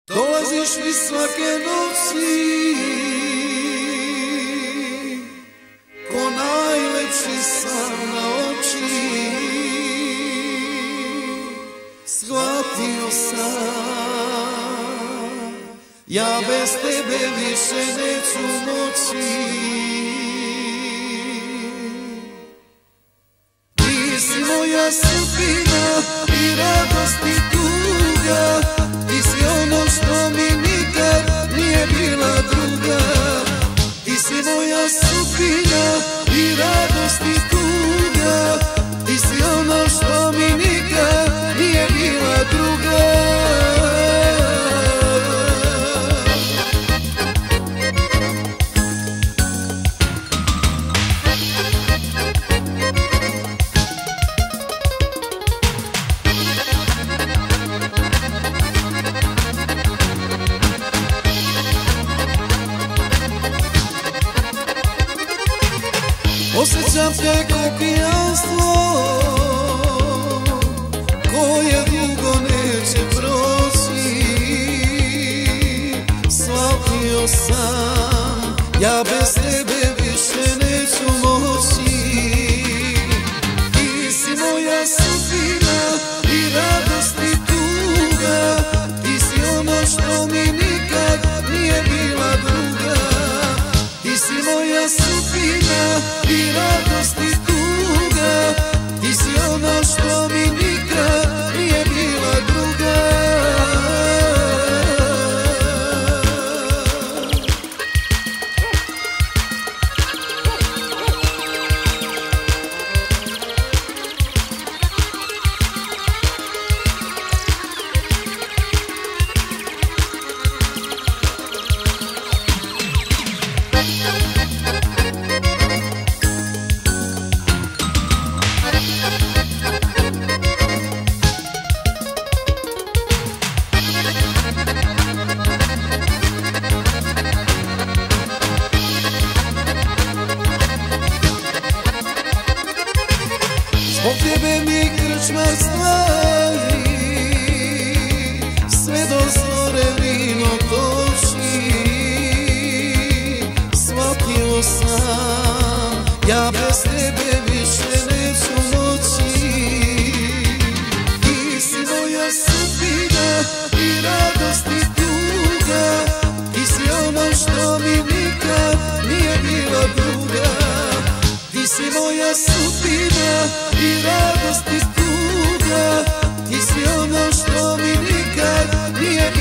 Dolaziš mi svake noći ko najlepši san na oči. Shvatio sam, ja bez tebe više neću moći. Ti si moja sudbina i radost i tuga, ti si ono što mi nikad nije bila druga. Ti si moja sudbina i radost i tuga, ti si ono što mi nikad nije bila druga. Osjećam te ko pijanstvo koje dugo neće proći. Shvatio sam, ja bez tebe više neću moći. Ti si moja sudbina i radost i tuga, ti si ono što mi nikad nije bila druga. Ti si moja sudbina i radost i tuga, ti si ono što mi nikad nije bila druga. Zbog tebe mi krčmar stavi, sve do zore vino toči. Shvatio sam, ja bez tebe više neću moći. Ti si moja sudbina i radost i tuga, ti si ono što mi nikad nije bila druga. Ti si moja sudbina i radost i tuga, ti si ono što mi nikad nije